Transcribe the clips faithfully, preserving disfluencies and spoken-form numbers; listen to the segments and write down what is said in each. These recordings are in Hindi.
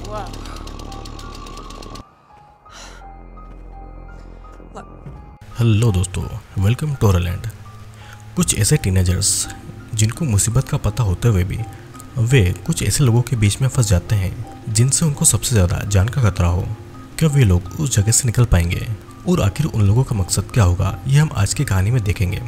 हुआ? हेलो दोस्तों, वेलकम टू टोरलैंड। कुछ ऐसे टीनेजर्स जिनको मुसीबत का पता होते हुए भी वे कुछ ऐसे लोगों के बीच में फंस जाते हैं जिनसे उनको सबसे ज़्यादा जान का खतरा हो। क्या वे लोग उस जगह से निकल पाएंगे और आखिर उन लोगों का मकसद क्या होगा, ये हम आज की कहानी में देखेंगे।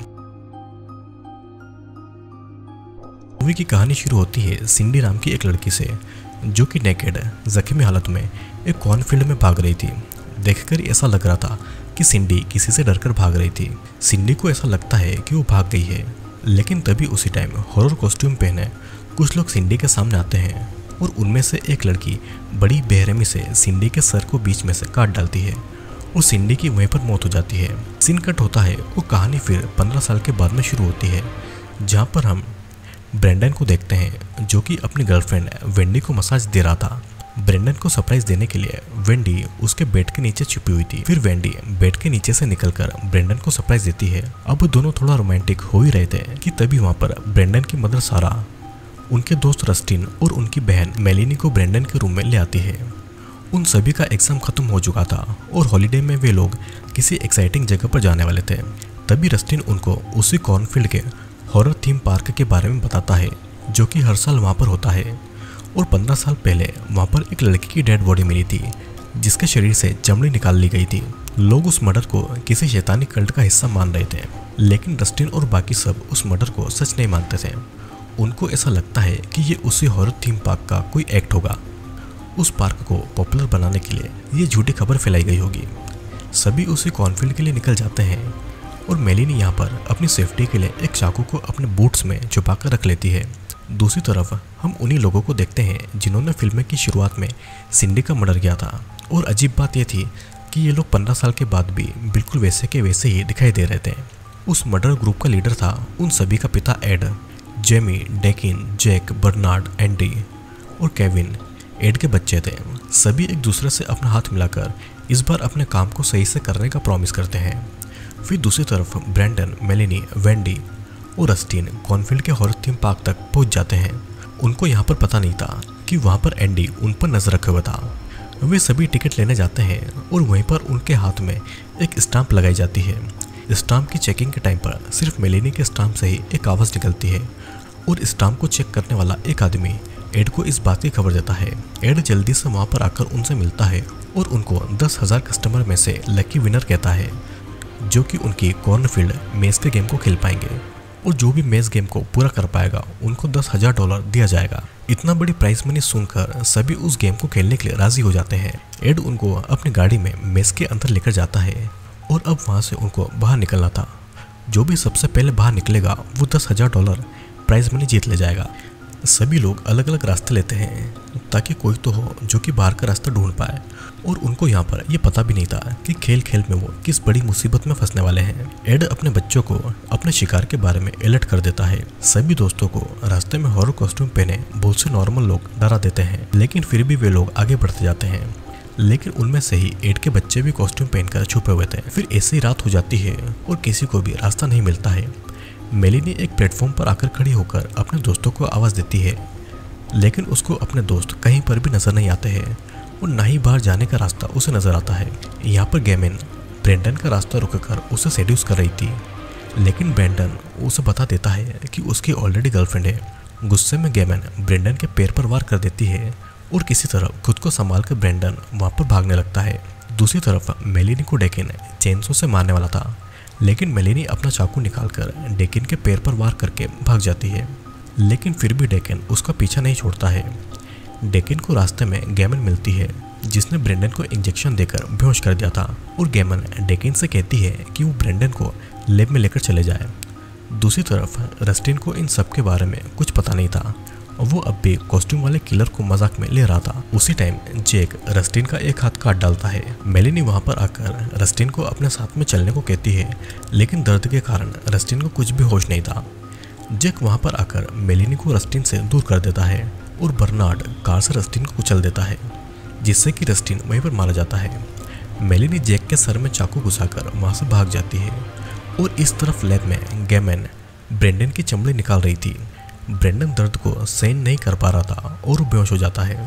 मूवी की कहानी शुरू होती है सिंडी नाम की एक लड़की से, जो कि नेकेड जख्मी हालत में एक कॉर्नफील्ड में भाग रही थी। देखकर ऐसा लग रहा था कि सिंडी किसी से डरकर भाग रही थी। सिंडी को ऐसा लगता है कि वो भाग गई है, लेकिन तभी उसी टाइम हॉरर कॉस्ट्यूम पहने कुछ लोग सिंडी के सामने आते हैं और उनमें से एक लड़की बड़ी बेरहमी से सिंडी के सर को बीच में से काट डालती है और सिंडी की वहीं पर मौत हो जाती है। सीन कट होता है और कहानी फिर पंद्रह साल के बाद में शुरू होती है, जहाँ पर हम ब्रेंडन को देखते हैं जो कि अपनी गर्लफ्रेंड वेंडी को मसाज दे रहा था। ब्रेंडन को सरप्राइज देने के लिए वेंडी उसके बेड के नीचे छुपी हुई थी। फिर वेंडी बेड के नीचे से निकलकर ब्रेंडन को सरप्राइज देती है। अब दोनों थोड़ा रोमांटिक हो ही रहे थे कि तभी वहां पर ब्रेंडन की मदर सारा उनके दोस्त रस्टिन और उनकी बहन मेलिनी को ब्रेंडन के रूम में ले आती है। उन सभी का एग्जाम खत्म हो चुका था और हॉलीडे में वे लोग किसी एक्साइटिंग जगह पर जाने वाले थे। तभी रस्टिन उनको उसी कॉर्नफील्ड के हॉरर थीम पार्क के बारे में बताता है, जो कि हर साल वहाँ पर होता है। और पंद्रह साल पहले वहाँ पर एक लड़की की डेड बॉडी मिली थी, जिसके शरीर से चमड़ी निकाल ली गई थी। लोग उस मर्डर को किसी शैतानी कल्ट का हिस्सा मान रहे थे, लेकिन रस्टिन और बाकी सब उस मर्डर को सच नहीं मानते थे। उनको ऐसा लगता है कि ये उसी हॉरर थीम पार्क का कोई एक्ट होगा। उस पार्क को पॉपुलर बनाने के लिए ये झूठी खबर फैलाई गई होगी। सभी उसी कॉर्नफील्ड के लिए निकल जाते हैं और मेलिनी यहाँ पर अपनी सेफ्टी के लिए एक चाकू को अपने बूट्स में छुपा कर रख लेती है। दूसरी तरफ हम उन्हीं लोगों को देखते हैं जिन्होंने फिल्म की शुरुआत में सिंडी का मर्डर किया था। और अजीब बात यह थी कि ये लोग पंद्रह साल के बाद भी बिल्कुल वैसे के वैसे ही दिखाई दे रहे थे। उस मर्डर ग्रुप का लीडर था उन सभी का पिता Ed. Jamie, Deakin, Jack, Bernard, Andy और केविन एड के बच्चे थे। सभी एक दूसरे से अपना हाथ मिलाकर इस बार अपने काम को सही से करने का प्रॉमिस करते हैं। फिर दूसरी तरफ ब्रेंडन, मेलिनी, वेंडी और रस्टिन कॉर्नफील्ड के हॉरर थीम पार्क तक पहुंच जाते हैं। उनको यहाँ पर पता नहीं था कि वहाँ पर एंडी उन पर नजर रखे हुआ था। वे सभी टिकट लेने जाते हैं और वहीं पर उनके हाथ में एक स्टाम्प लगाई जाती है। स्टाम्प की चेकिंग के टाइम पर सिर्फ मेलिनी के स्टाम्प से ही एक आवाज़ निकलती है और स्टाम्प को चेक करने वाला एक आदमी एड को इस बात की खबर देता है। एड जल्दी से वहाँ पर आकर उनसे मिलता है और उनको दस हजार कस्टमर में से लकी विनर कहता है, जो कि उनकी कॉर्नफील्ड मेज के गेम को खेल पाएंगे और जो भी मेज गेम को पूरा कर पाएगा उनको दस हजार डॉलर दिया जाएगा। इतना बड़ी प्राइस मनी सुनकर सभी उस गेम को खेलने के लिए राजी हो जाते हैं। एड उनको अपनी गाड़ी में मेज के अंदर लेकर जाता है और अब वहाँ से उनको बाहर निकलना था। जो भी सबसे पहले बाहर निकलेगा वो दस हजार डॉलर प्राइज मनी जीत ले जाएगा। सभी लोग अलग अलग रास्ते लेते हैं ताकि कोई तो हो जो कि बाहर का रास्ता ढूंढ पाए। और उनको यहाँ पर यह पता भी नहीं था कि खेल खेल में वो किस बड़ी मुसीबत में फंसने वाले हैं। एड अपने बच्चों को अपने शिकार के बारे में अलर्ट कर देता है। सभी दोस्तों को रास्ते में हॉरर कॉस्ट्यूम पहने बहुत से नॉर्मल लोग डरा देते हैं, लेकिन फिर भी वे लोग आगे बढ़ते जाते हैं। लेकिन उनमें से ही एड के बच्चे भी कॉस्ट्यूम पहनकर छुपे हुए थे। फिर ऐसी रात हो जाती है और किसी को भी रास्ता नहीं मिलता है। मेलिनी एक प्लेटफॉर्म पर आकर खड़ी होकर अपने दोस्तों को आवाज़ देती है, लेकिन उसको अपने दोस्त कहीं पर भी नजर नहीं आते हैं और ना ही बाहर जाने का रास्ता उसे नजर आता है। यहाँ पर गैमिन ब्रेंडन का रास्ता रुककर उसे सेड्यूस कर रही थी, लेकिन ब्रेंडन उसे बता देता है कि उसकी ऑलरेडी गर्लफ्रेंड है। गुस्से में गैमिन ब्रेंडन के पैर पर वार कर देती है और किसी तरह खुद को संभाल कर ब्रेंडन वहाँ पर भागने लगता है। दूसरी तरफ मेलिनी को डेकिन चेनसो से मारने वाला था, लेकिन मेलिनी अपना चाकू निकालकर डेकिन के पैर पर वार करके भाग जाती है, लेकिन फिर भी डेकिन उसका पीछा नहीं छोड़ता है। डेकिन को रास्ते में गैमन मिलती है, जिसने ब्रेंडन को इंजेक्शन देकर बेहोश कर दिया था और गैमन डेकिन से कहती है कि वो ब्रेंडन को लैब में लेकर चले जाए। दूसरी तरफ रस्टिन को इन सब के बारे में कुछ पता नहीं था। वो अब भी कॉस्ट्यूम वाले किलर को मजाक में ले रहा था। उसी टाइम जेक रस्टिन का एक हाथ काट डालता है। मेलिनी वहां पर आकर रस्टिन को अपने साथ में चलने को कहती है, लेकिन दर्द के कारण रस्टिन को कुछ भी होश नहीं था। जेक वहां पर आकर मेलिनी को रस्टिन से दूर कर देता है और बर्नार्ड कार से रस्टिन को कुचल देता है, जिससे कि रस्टिन वहीं पर मारा जाता है। मेलिनी जेक के सर में चाकू घुसाकर वहां से भाग जाती है और इस तरफ लैब में गैमन ब्रेंडन की चमड़ी निकाल रही थी। ब्रेंडन दर्द को सहन नहीं कर पा रहा था और बेहोश हो जाता है।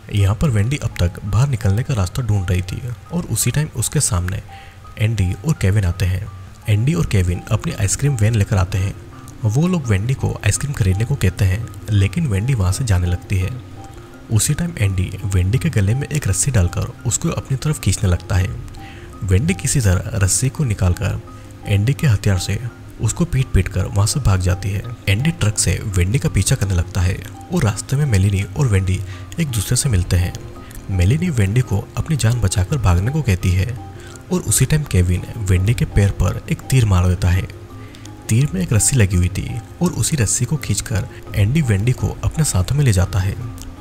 यहाँ पर वेंडी अब तक बाहर निकलने का रास्ता ढूंढ रही थी और उसी टाइम उसके सामने एंडी और केविन आते हैं। एंडी और केविन अपनी आइसक्रीम वैन लेकर आते हैं। वो लोग वेंडी को आइसक्रीम खरीदने को कहते हैं, लेकिन वेंडी वहाँ से जाने लगती है। उसी टाइम एंडी वेंडी के गले में एक रस्सी डालकर उसको अपनी तरफ खींचने लगता है। वेंडी किसी तरह रस्सी को निकालकर एंडी के हथियार से उसको पीट पीट कर वहाँ से भाग जाती है। एंडी ट्रक से वेंडी का पीछा करने लगता है और रास्ते में मेलिनी और वेंडी एक दूसरे से मिलते हैं। मेलिनी वेंडी को अपनी जान बचाकर भागने को कहती है और उसी टाइम केविन वेंडी के पैर पर एक तीर मार देता है। तीर में एक रस्सी लगी हुई थी और उसी रस्सी को खींचकर एंडी वेंडी को अपने साथ में ले जाता है।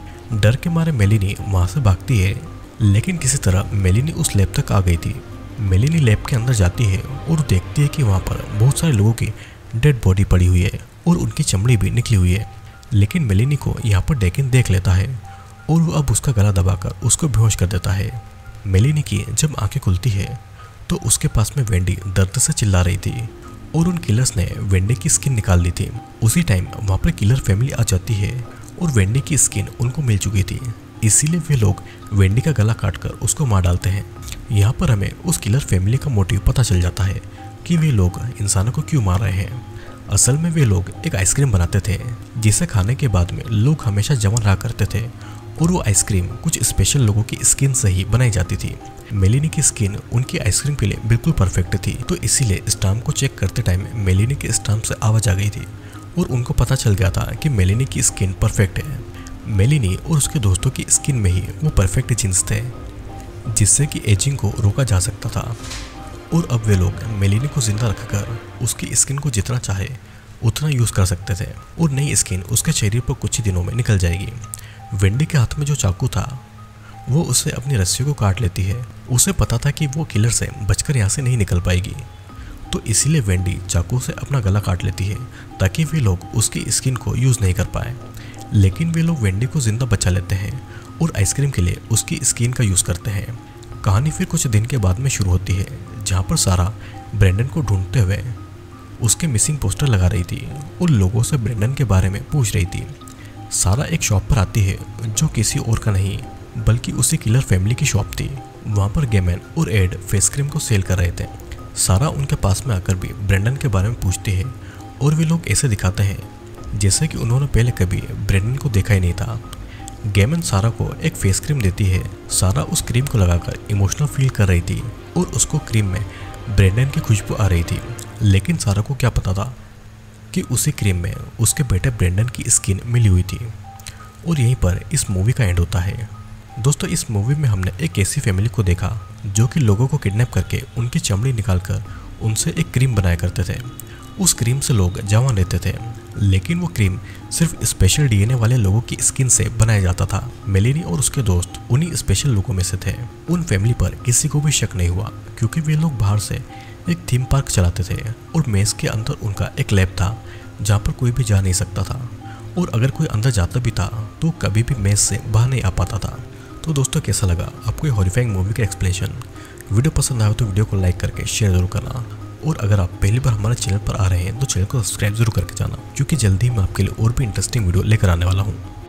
डर के मारे मेलिनी वहाँ से भागती है, लेकिन किसी तरह मेलिनी उस लैब तक आ गई थी। मेलिनी लैब के अंदर जाती है और देखती है कि वहाँ पर बहुत सारे लोगों की डेड बॉडी पड़ी हुई है और उनकी चमड़ी भी निकली हुई है। लेकिन मेलिनी को यहाँ पर डेकिन देख लेता है और वो अब उसका गला दबाकर उसको बेहोश कर देता है। मेलिनी की जब आंखें खुलती है तो उसके पास में वेंडी दर्द से चिल्ला रही थी और उन किलर्स ने वेंडी की स्किन निकाल ली थी। उसी टाइम वहाँ पर किलर फैमिली आ जाती है और वेंडी की स्किन उनको मिल चुकी थी, इसीलिए वे लोग वेंडी का गला काटकर उसको मार डालते हैं। यहाँ पर हमें उस किलर फैमिली का मोटिव पता चल जाता है कि वे लोग इंसानों को क्यों मार रहे हैं। असल में वे लोग एक आइसक्रीम बनाते थे जिसे खाने के बाद में लोग हमेशा जवान रहा करते थे और वो आइसक्रीम कुछ स्पेशल लोगों की स्किन से ही बनाई जाती थी। मेलिनी की स्किन उनकी आइसक्रीम के लिए बिल्कुल परफेक्ट थी, तो इसीलिए स्टाम्प को चेक करते टाइम मेलिनी के स्टाम्प से आवाज़ आ गई थी और उनको पता चल गया था कि मेलिनी की स्किन परफेक्ट है। मेलिनी और उसके दोस्तों की स्किन में ही वो परफेक्ट जीन्स थे जिससे कि एजिंग को रोका जा सकता था। और अब वे लोग मेलिनी को जिंदा रखकर उसकी स्किन को जितना चाहे उतना यूज़ कर सकते थे और नई स्किन उसके शरीर पर कुछ ही दिनों में निकल जाएगी। वेंडी के हाथ में जो चाकू था वो उसे अपनी रस्सियों को काट लेती है। उसे पता था कि वो किलर से बचकर यहाँ से नहीं निकल पाएगी, तो इसीलिए वेंडी चाकू से अपना गला काट लेती है ताकि वे लोग उसकी स्किन को यूज़ नहीं कर पाए। लेकिन वे लोग वेंडी को जिंदा बचा लेते हैं और आइसक्रीम के लिए उसकी स्किन का यूज़ करते हैं। कहानी फिर कुछ दिन के बाद में शुरू होती है, जहाँ पर सारा ब्रेंडन को ढूंढते हुए उसके मिसिंग पोस्टर लगा रही थी और लोगों से ब्रेंडन के बारे में पूछ रही थी। सारा एक शॉप पर आती है जो किसी और का नहीं बल्कि उसी किलर फैमिली की शॉप थी। वहाँ पर गेमन और एड फेस क्रीम को सेल कर रहे थे। सारा उनके पास में आकर भी ब्रेंडन के बारे में पूछती है और वे लोग ऐसे दिखाते हैं जैसे कि उन्होंने पहले कभी ब्रेंडन को देखा ही नहीं था। गेमन सारा को एक फेस क्रीम देती है। सारा उस क्रीम को लगाकर इमोशनल फील कर रही थी और उसको क्रीम में ब्रेंडन की खुशबू आ रही थी, लेकिन सारा को क्या पता था कि उसी क्रीम में उसके बेटे ब्रेंडन की स्किन मिली हुई थी। और यहीं पर इस मूवी का एंड होता है। दोस्तों, इस मूवी में हमने एक ऐसी फैमिली को देखा जो कि लोगों को किडनैप करके उनकी चमड़ी निकालकर उनसे एक क्रीम बनाया करते थे। उस क्रीम से लोग जवान रहते थे, लेकिन वो क्रीम सिर्फ स्पेशल डीएनए वाले लोगों की स्किन से बनाया जाता था। मेलिनी और उसके दोस्त उन्हीं स्पेशल लोगों में से थे। उन फैमिली पर किसी को भी शक नहीं हुआ क्योंकि वे लोग बाहर से एक थीम पार्क चलाते थे और मेज के अंदर उनका एक लैब था जहाँ पर कोई भी जा नहीं सकता था, और अगर कोई अंदर जाता भी था तो कभी भी मेज से बाहर नहीं आ पाता था। तो दोस्तों, कैसा लगा आपको ये हॉरिफाइंग मूवी का एक्सप्लेनेशन? वीडियो पसंद आया तो वीडियो को लाइक करके शेयर जरूर करना, और अगर आप पहली बार हमारे चैनल पर आ रहे हैं तो चैनल को सब्सक्राइब जरूर करके जाना, क्योंकि जल्दी मैं आपके लिए और भी इंटरेस्टिंग वीडियो लेकर आने वाला हूँ।